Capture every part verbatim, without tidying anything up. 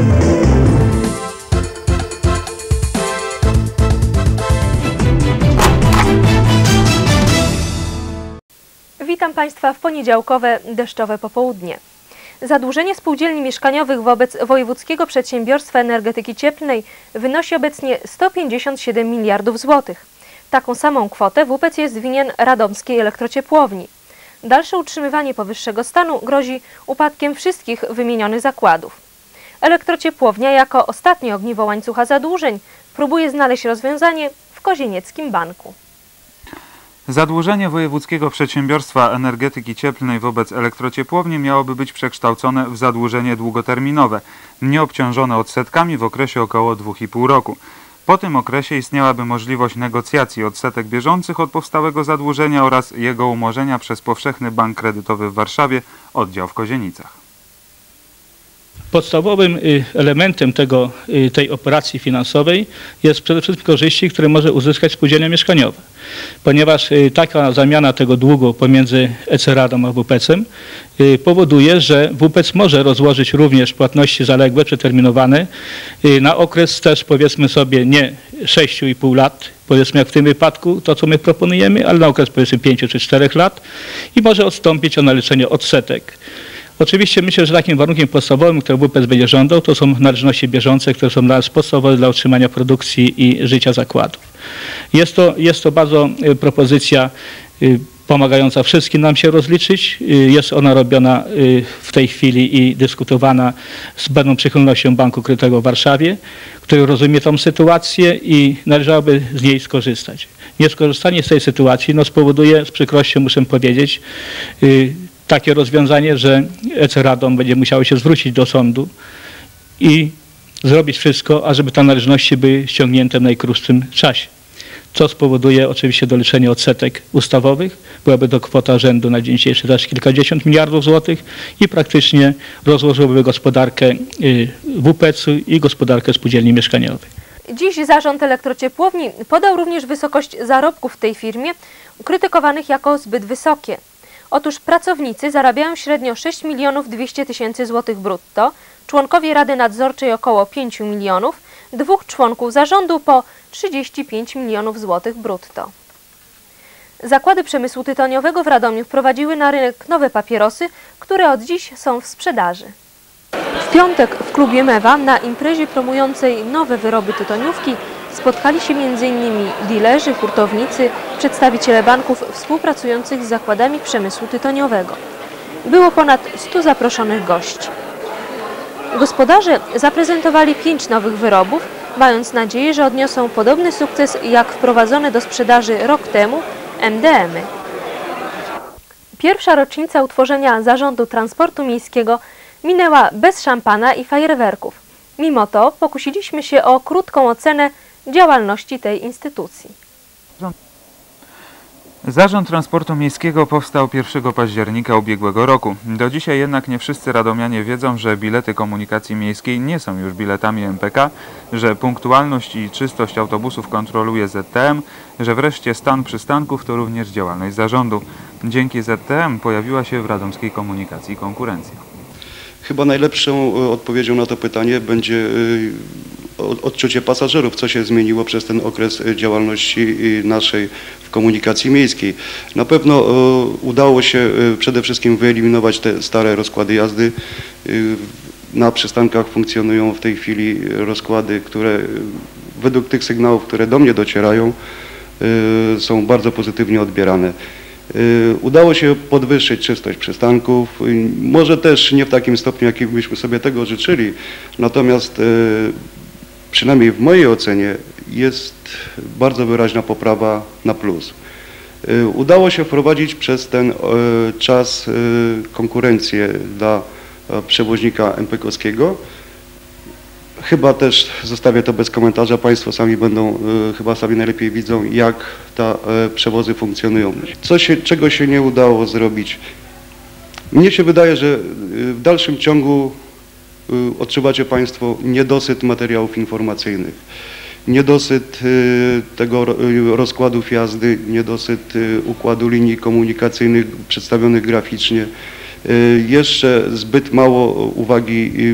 Witam Państwa w poniedziałkowe, deszczowe popołudnie. Zadłużenie spółdzielni mieszkaniowych wobec Wojewódzkiego Przedsiębiorstwa Energetyki Cieplnej wynosi obecnie sto pięćdziesiąt siedem miliardów złotych. Taką samą kwotę W U P E C jest winien Radomskiej Elektrociepłowni. Dalsze utrzymywanie powyższego stanu grozi upadkiem wszystkich wymienionych zakładów. Elektrociepłownia jako ostatnie ogniwo łańcucha zadłużeń próbuje znaleźć rozwiązanie w Kozienieckim Banku. Zadłużenie Wojewódzkiego Przedsiębiorstwa Energetyki Cieplnej wobec Elektrociepłowni miałoby być przekształcone w zadłużenie długoterminowe, nieobciążone odsetkami w okresie około dwóch i pół roku. Po tym okresie istniałaby możliwość negocjacji odsetek bieżących od powstałego zadłużenia oraz jego umorzenia przez Powszechny Bank Kredytowy w Warszawie, oddział w Kozienicach. Podstawowym elementem tego, tej operacji finansowej jest przede wszystkim korzyści, które może uzyskać spółdzielnia mieszkaniowa. Ponieważ taka zamiana tego długu pomiędzy E C Radom a W U P E C-em powoduje, że W U P E C może rozłożyć również płatności zaległe, przeterminowane na okres też, powiedzmy sobie, nie sześciu i pół lat, powiedzmy jak w tym wypadku to, co my proponujemy, ale na okres powiedzmy pięciu czy czterech lat i może odstąpić od naliczenia odsetek. Oczywiście myślę, że takim warunkiem podstawowym, który W U P E C będzie żądał, to są należności bieżące, które są dla nas podstawowe dla utrzymania produkcji i życia zakładów. Jest to, jest to bardzo propozycja pomagająca wszystkim nam się rozliczyć. Jest ona robiona w tej chwili i dyskutowana z pewną przychylnością Banku Kredytowego w Warszawie, który rozumie tą sytuację i należałoby z niej skorzystać. Nieskorzystanie z tej sytuacji no, spowoduje, z przykrością muszę powiedzieć, takie rozwiązanie, że E C Radom będzie musiało się zwrócić do sądu i zrobić wszystko, ażeby te należności były ściągnięte w najkrótszym czasie. Co spowoduje oczywiście doliczenie odsetek ustawowych. Byłaby to kwota rzędu na dzień dzisiejszy też kilkadziesiąt miliardów złotych i praktycznie rozłożyłoby gospodarkę W U P E C-u i gospodarkę spółdzielni mieszkaniowych. Dziś zarząd Elektrociepłowni podał również wysokość zarobków w tej firmie, krytykowanych jako zbyt wysokie. Otóż pracownicy zarabiają średnio sześć milionów dwieście tysięcy złotych brutto, członkowie Rady Nadzorczej około pięć milionów, dwóch członków zarządu po trzydzieści pięć milionów złotych brutto. Zakłady przemysłu tytoniowego w Radomiu wprowadziły na rynek nowe papierosy, które od dziś są w sprzedaży. W piątek w klubie Mewa na imprezie promującej nowe wyroby tytoniówki spotkali się między innymi dilerzy, hurtownicy, przedstawiciele banków współpracujących z zakładami przemysłu tytoniowego. Było ponad stu zaproszonych gości. Gospodarze zaprezentowali pięć nowych wyrobów, mając nadzieję, że odniosą podobny sukces jak wprowadzone do sprzedaży rok temu M D M-y. Pierwsza rocznica utworzenia Zarządu Transportu Miejskiego minęła bez szampana i fajerwerków. Mimo to pokusiliśmy się o krótką ocenę działalności tej instytucji. Zarząd Transportu Miejskiego powstał pierwszego października ubiegłego roku. Do dzisiaj jednak nie wszyscy radomianie wiedzą, że bilety komunikacji miejskiej nie są już biletami M P K, że punktualność i czystość autobusów kontroluje Z T M, że wreszcie stan przystanków to również działalność zarządu. Dzięki Z T M pojawiła się w radomskiej komunikacji konkurencja. Chyba najlepszą odpowiedzią na to pytanie będzie odczucie pasażerów, co się zmieniło przez ten okres działalności naszej w komunikacji miejskiej. Na pewno udało się przede wszystkim wyeliminować te stare rozkłady jazdy. Na przystankach funkcjonują w tej chwili rozkłady, które według tych sygnałów, które do mnie docierają, są bardzo pozytywnie odbierane. Udało się podwyższyć czystość przystanków, może też nie w takim stopniu, jakim byśmy sobie tego życzyli, natomiast przynajmniej w mojej ocenie jest bardzo wyraźna poprawa na plus. Udało się wprowadzić przez ten czas konkurencję dla przewoźnika em pe kowskiego. Chyba też zostawię to bez komentarza, Państwo sami będą, chyba sami najlepiej widzą, jak te przewozy funkcjonują. Co się, czego się nie udało zrobić? Mnie się wydaje, że w dalszym ciągu odczuwacie Państwo niedosyt materiałów informacyjnych, niedosyt tego rozkładów jazdy, niedosyt układu linii komunikacyjnych przedstawionych graficznie, jeszcze zbyt mało uwagi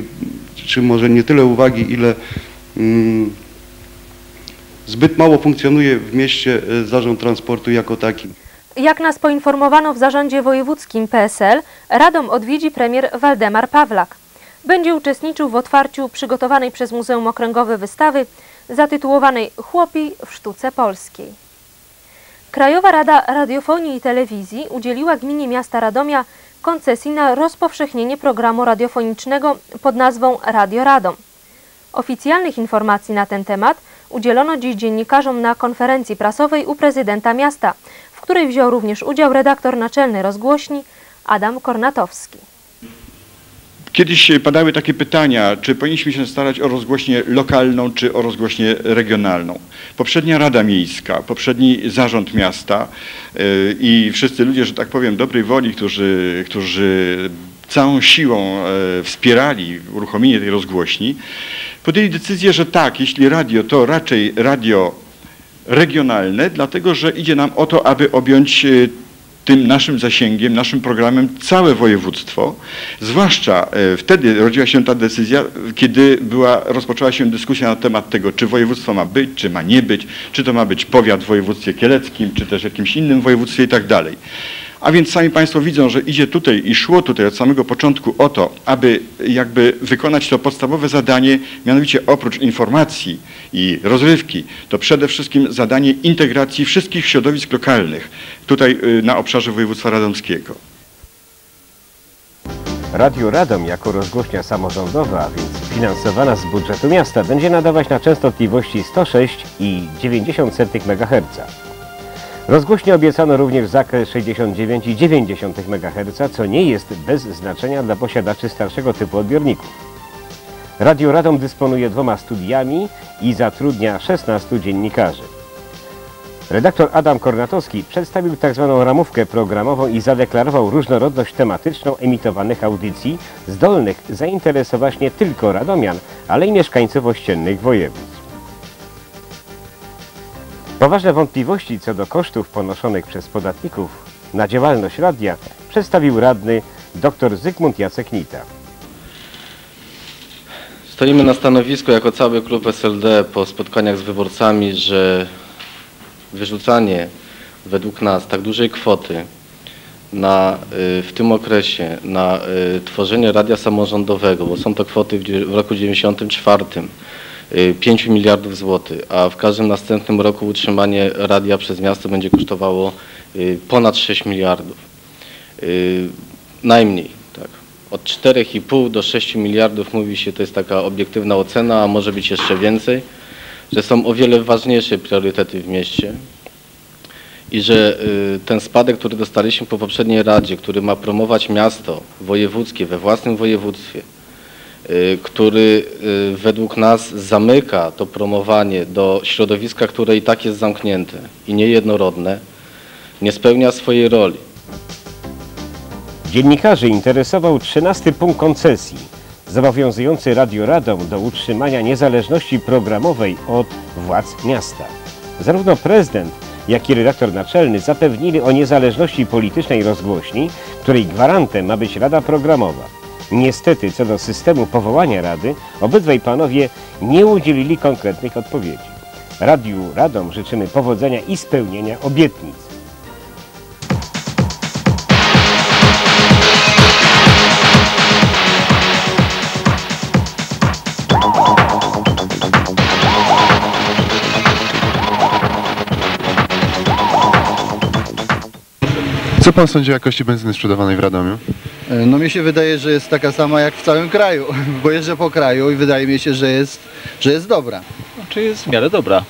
czy może nie tyle uwagi, ile mm, zbyt mało funkcjonuje w mieście zarząd transportu jako taki. Jak nas poinformowano w zarządzie wojewódzkim P S L, Radom odwiedzi premier Waldemar Pawlak. Będzie uczestniczył w otwarciu przygotowanej przez Muzeum Okręgowe wystawy zatytułowanej Chłopi w sztuce polskiej. Krajowa Rada Radiofonii i Telewizji udzieliła gminie miasta Radomia koncesji na rozpowszechnienie programu radiofonicznego pod nazwą Radio Radom. Oficjalnych informacji na ten temat udzielono dziś dziennikarzom na konferencji prasowej u prezydenta miasta, w której wziął również udział redaktor naczelny rozgłośni Adam Kornatowski. Kiedyś padały takie pytania, czy powinniśmy się starać o rozgłośnię lokalną, czy o rozgłośnię regionalną. Poprzednia Rada Miejska, poprzedni zarząd miasta yy, i wszyscy ludzie, że tak powiem, dobrej woli, którzy, którzy całą siłą yy, wspierali uruchomienie tej rozgłośni, podjęli decyzję, że tak, jeśli radio, to raczej radio regionalne, dlatego że idzie nam o to, aby objąć yy, tym naszym zasięgiem, naszym programem całe województwo, zwłaszcza e, wtedy rodziła się ta decyzja, kiedy była, rozpoczęła się dyskusja na temat tego, czy województwo ma być, czy ma nie być, czy to ma być powiat w województwie kieleckim, czy też jakimś innym województwie i tak dalej. A więc sami Państwo widzą, że idzie tutaj i szło tutaj od samego początku o to, aby jakby wykonać to podstawowe zadanie, mianowicie oprócz informacji i rozrywki, to przede wszystkim zadanie integracji wszystkich środowisk lokalnych tutaj na obszarze województwa radomskiego. Radio Radom jako rozgłośnia samorządowa, a więc finansowana z budżetu miasta, będzie nadawać na częstotliwości sto sześć i dziewięćdziesiąt megaherca. Rozgłośnie obiecano również zakres sześćdziesiąt dziewięć i dziewięć megaherca, co nie jest bez znaczenia dla posiadaczy starszego typu odbiorników. Radio Radom dysponuje dwoma studiami i zatrudnia szesnastu dziennikarzy. Redaktor Adam Kornatowski przedstawił tzw. ramówkę programową i zadeklarował różnorodność tematyczną emitowanych audycji, zdolnych zainteresować nie tylko radomian, ale i mieszkańców ościennych województw. Poważne wątpliwości co do kosztów ponoszonych przez podatników na działalność radia przedstawił radny dr Zygmunt Jacek Nita. Stoimy na stanowisku jako cały klub S L D po spotkaniach z wyborcami, że wyrzucanie według nas tak dużej kwoty na, w tym okresie na tworzenie radia samorządowego, bo są to kwoty w roku dziewięćdziesiątym czwartym, pięć miliardów złotych, a w każdym następnym roku utrzymanie radia przez miasto będzie kosztowało ponad sześć miliardów. Najmniej, tak. Od czterech i pół do sześciu miliardów mówi się, to jest taka obiektywna ocena, a może być jeszcze więcej, że są o wiele ważniejsze priorytety w mieście i że ten spadek, który dostaliśmy po poprzedniej Radzie, który ma promować miasto wojewódzkie we własnym województwie, który według nas zamyka to promowanie do środowiska, które i tak jest zamknięte i niejednorodne, nie spełnia swojej roli. Dziennikarzy interesował trzynasty punkt koncesji, zobowiązujący Radio Radom do utrzymania niezależności programowej od władz miasta. Zarówno prezydent, jak i redaktor naczelny zapewnili o niezależności politycznej rozgłośni, której gwarantem ma być Rada Programowa. Niestety, co do systemu powołania Rady, obydwaj panowie nie udzielili konkretnych odpowiedzi. Radiu Radom życzymy powodzenia i spełnienia obietnic. Co pan sądzi o jakości benzyny sprzedawanej w Radomiu? No mi się wydaje, że jest taka sama jak w całym kraju, bo jeżdżę po kraju i wydaje mi się, że jest, że jest dobra. Znaczy jest w miarę dobra.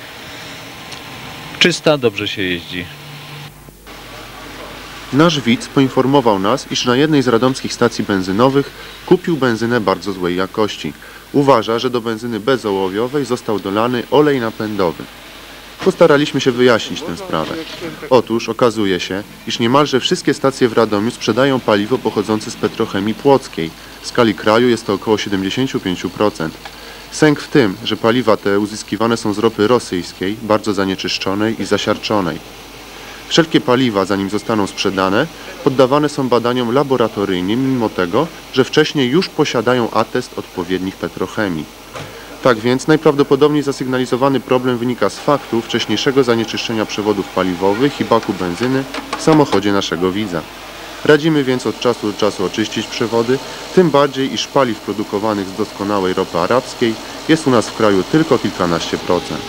Czysta, dobrze się jeździ. Nasz widz poinformował nas, iż na jednej z radomskich stacji benzynowych kupił benzynę bardzo złej jakości. Uważa, że do benzyny bezołowiowej został dolany olej napędowy. Postaraliśmy się wyjaśnić tę sprawę. Otóż okazuje się, iż niemalże wszystkie stacje w Radomiu sprzedają paliwo pochodzące z petrochemii płockiej. W skali kraju jest to około siedemdziesiąt pięć procent. Sęk w tym, że paliwa te uzyskiwane są z ropy rosyjskiej, bardzo zanieczyszczonej i zasiarczonej. Wszelkie paliwa, zanim zostaną sprzedane, poddawane są badaniom laboratoryjnym, mimo tego, że wcześniej już posiadają atest odpowiednich petrochemii. Tak więc najprawdopodobniej zasygnalizowany problem wynika z faktu wcześniejszego zanieczyszczenia przewodów paliwowych i baku benzyny w samochodzie naszego widza. Radzimy więc od czasu do czasu oczyścić przewody, tym bardziej iż paliw produkowanych z doskonałej ropy arabskiej jest u nas w kraju tylko kilkanaście procent.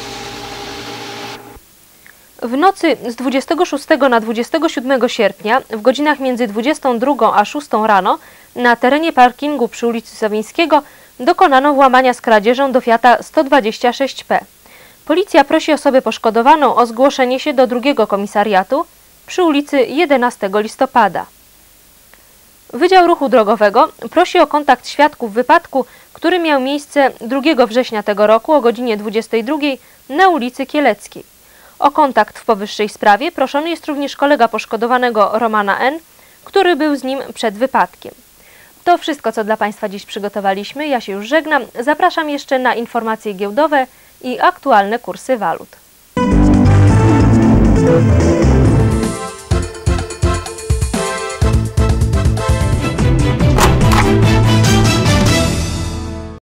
W nocy z dwudziestego szóstego na dwudziestego siódmego sierpnia w godzinach między dwudziestą drugą a szóstą rano na terenie parkingu przy ulicy Sowińskiego dokonano włamania z kradzieżą do Fiata sto dwadzieścia sześć P. Policja prosi osobę poszkodowaną o zgłoszenie się do drugiego komisariatu przy ulicy jedenastego listopada. Wydział Ruchu Drogowego prosi o kontakt świadków wypadku, który miał miejsce drugiego września tego roku o godzinie dwudziestej drugiej na ulicy Kieleckiej. O kontakt w powyższej sprawie proszony jest również kolega poszkodowanego Romana N., który był z nim przed wypadkiem. To wszystko, co dla Państwa dziś przygotowaliśmy. Ja się już żegnam. Zapraszam jeszcze na informacje giełdowe i aktualne kursy walut.